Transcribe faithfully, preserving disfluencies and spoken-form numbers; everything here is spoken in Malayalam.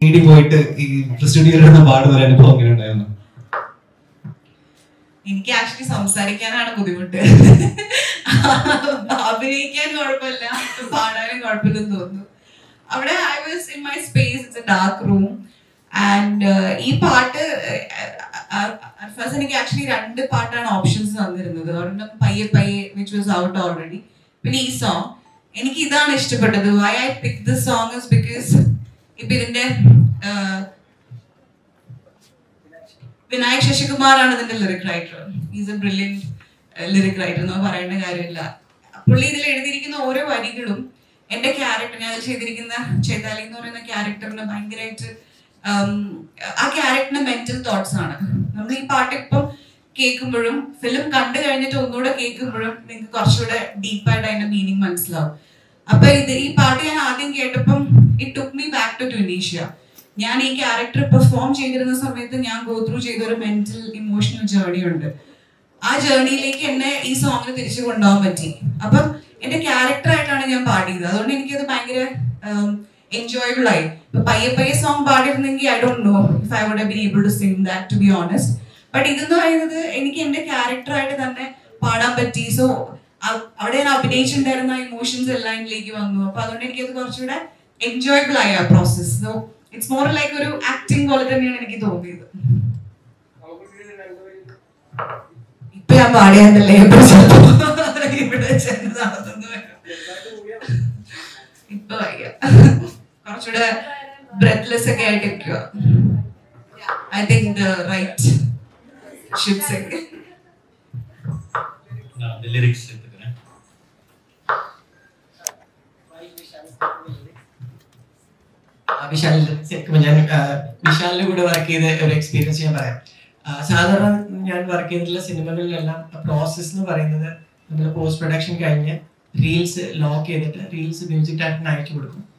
പോയിട്ട് ഈ സ്റ്റുഡിയോയിലിരുന്ന പാടുന്ന ഒരു അനുഭവം എങ്ങനെ ഉണ്ടായിരുന്നു? എനിക്ക് ആക്ച്വലി സംസാരിക്കാനാണ് ബുദ്ധിമുട്ട്. അഭിനയിക്കാൻ കുഴപ്പമില്ല, പാടാനും കുഴപ്പമില്ലെന്ന് തോന്നുന്നു. അവിടെ I was in my space, it's a dark room. And ഈ പാട്ട് ഫസ്റ്റ് എനിക്ക് ആക്ച്വലി രണ്ട് പാട്ടാണ് ഓപ്ഷൻസ് തന്നിരുന്നത്. ഒരെണ്ണം പയ്യെ പയ്യെ വിച്ച് വാസ് ഔട്ട് ഓൾറെഡി, പിന്നെ ഈ സോങ്. എനിക്ക് ഇതാണ് ഇഷ്ടപ്പെട്ടത്. Why I pick this song is because ഇപ്പൊ ഇതിന്റെ വിനായക് ശശികുമാറാണ് ഇതിന്റെ lyric writer. Is a brilliant lyric writer എന്ന് പറയേണ്ട കാര്യമില്ല. പുള്ളി ഇതിൽ എഴുതിയിരിക്കുന്ന ഓരോ വരികളും എന്റെ ക്യാരക്ടർ, ഞാൻ ചെയ്തിരിക്കുന്ന ചൈതാലി എന്ന് പറയുന്ന ക്യാരക്ടറിന് ഭയങ്കരമായിട്ട് ആ ക്യാരക്ടറിന്റെ മെന്റൽ തോട്ട്സ് ആണ്. നമ്മൾ ഈ പാട്ട് ഇപ്പം കേൾക്കുമ്പോഴും ഫിലിം കണ്ടു കഴിഞ്ഞിട്ട് ഒന്നുകൂടെ കേൾക്കുമ്പോഴും നിങ്ങൾക്ക് കുറച്ചുകൂടെ ഡീപ്പായിട്ട് അതിന്റെ മീനിങ് മനസ്സിലാവും. അപ്പൊ ഇത് ഈ പാട്ട് ഞാൻ ആദ്യം കേട്ടപ്പം it took me back to Tunisia. ഞാൻ ഈ ക്യാരക്ടർ പെർഫോം ചെയ്തിരുന്ന സമയത്ത് ഞാൻ ഗോ ത്രൂ ചെയ്ത ഒരു മെന്റൽ ഇമോഷണൽ ജേർണി ഉണ്ട്. ആ ജേർണിയിലേക്ക് എന്നെ ഈ സോങ്ങിന് തിരിച്ചു കൊണ്ടുപോകാൻ പറ്റി. അപ്പം എന്റെ ക്യാരക്ടറായിട്ടാണ് ഞാൻ പാടിയത്. അതുകൊണ്ട് എനിക്കത് ഭയങ്കര എൻജോയബിൾ ആയി. ഇപ്പൊ പയ്യെ പയ്യെ സോങ് പാടിയിരുന്നെങ്കിൽ I don't know if I would have been able to sing that, to be honest. But ഇതെന്ന് പറയുന്നത് എനിക്ക് എന്റെ ക്യാരക്ടറായിട്ട് തന്നെ പാടാൻ പറ്റി. സോ അവിടെ ഞാൻ അഭിനയിച്ചിട്ടുണ്ടായിരുന്ന ഇമോഷൻസ് എല്ലാം ഇതിലേക്ക് വന്നു. അപ്പൊ അതുകൊണ്ട് എനിക്കത് കുറച്ചുകൂടെ എൻജോയബിൾ ആയി ആ process. So it's more like ഒരു ആക്ടിങ് പോലെ തന്നെയാണ് എനിക്ക് തോന്നിയത്. ഇപ്പൊ ഞാൻ പാടിയാണ്ടല്ലേ ഇവിടെ ചെന്നതാണെന്ന് വരും. ഇപ്പൊ വയ്യ, കുറച്ചുകൂടെ ബ്രെത്ത്ലെസ് ഒക്കെ ആയിട്ടിരിക്കുക. I think the writership sing lyrics വിശാലിന്റെ ഞാൻ വിശാലിന്റെ കൂടെ വർക്ക് ചെയ്ത ഒരു എക്സ്പീരിയൻസ് ഞാൻ പറയാം. സാധാരണ ഞാൻ വർക്ക് ചെയ്തിട്ടുള്ള സിനിമകളിലെല്ലാം പ്രോസസ് എന്ന് പറയുന്നത് നമ്മൾ പോസ്റ്റ് പ്രൊഡക്ഷൻ കഴിഞ്ഞ് റീൽസ് ലോക്ക് ചെയ്തിട്ട് റീൽസ് മ്യൂസിക് ഡയറക്ടറിന് അയച്ചു കൊടുക്കും.